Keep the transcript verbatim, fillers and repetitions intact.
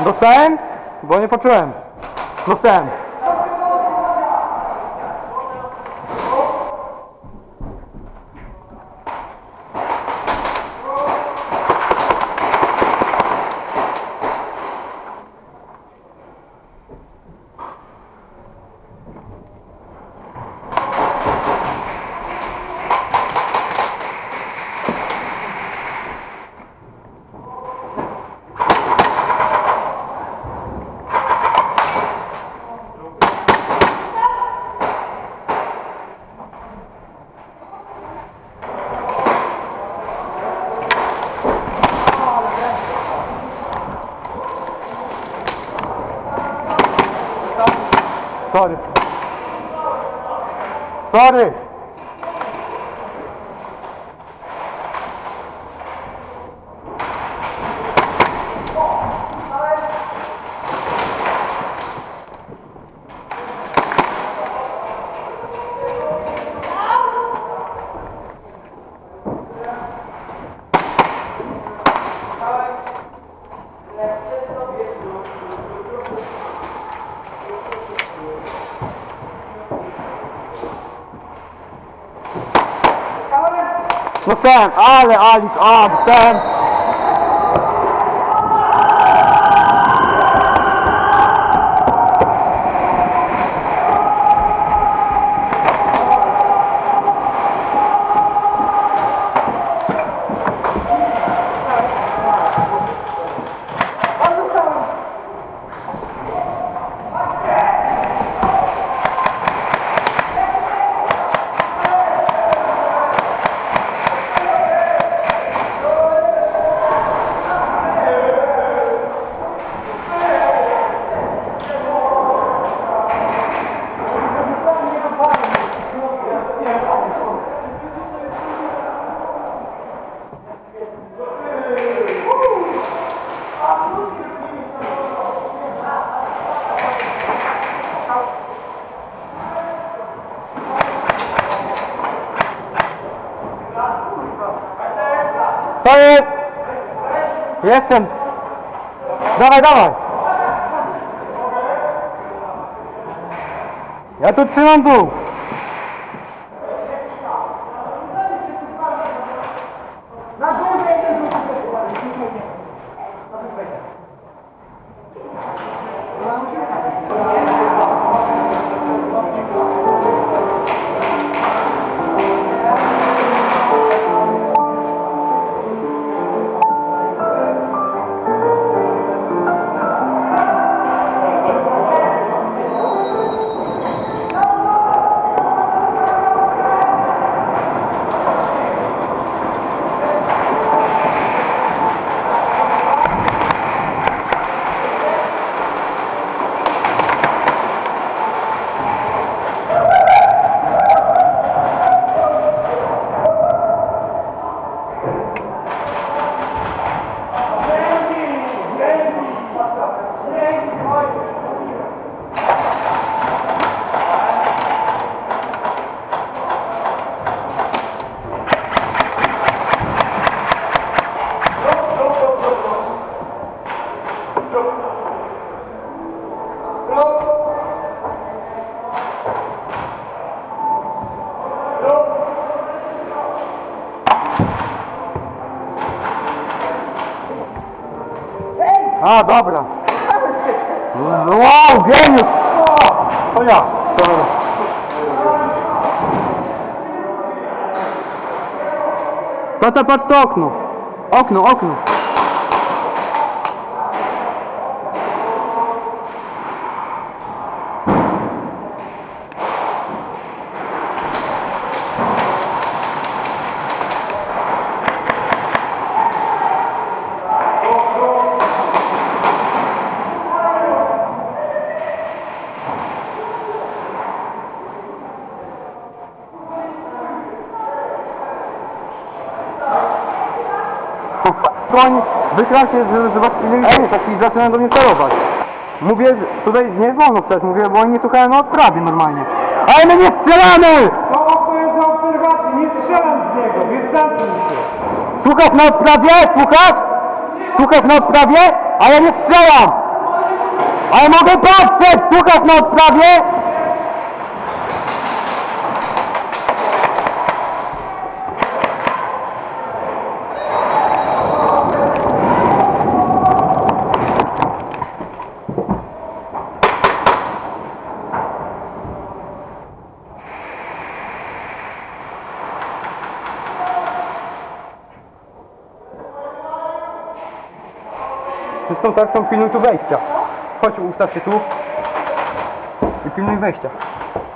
Dostałem? Bo nie poczułem. Dostałem. Sorry. Sorry. Dostałem, ale Alik, a dostałem. Co jest? Jestem. Dawaj, dawaj. Ja tu trzymam dół. A, dobra. Wow, geniusz! To ja. Dobra. Tata, patrz to okno. Okno, okno. Koń wykrał się, żeby zobaczyli, ej, taki zaczynają do mnie celować. Mówię, że tutaj nie wolno strzelać, mówię, bo oni nie słuchają na odprawie normalnie. Ale my nie strzelamy! To oko jest na obserwacji, nie strzelam z niego, więc zamknij się. Słuchasz na odprawie? Słuchasz? Słuchasz na odprawie? A ja nie strzelam! Ale mogę patrzeć! Słuchasz na odprawie? Ty z tą tarczą pilnuj tu wejścia. Chodź, ustaw się tu i pilnuj wejścia.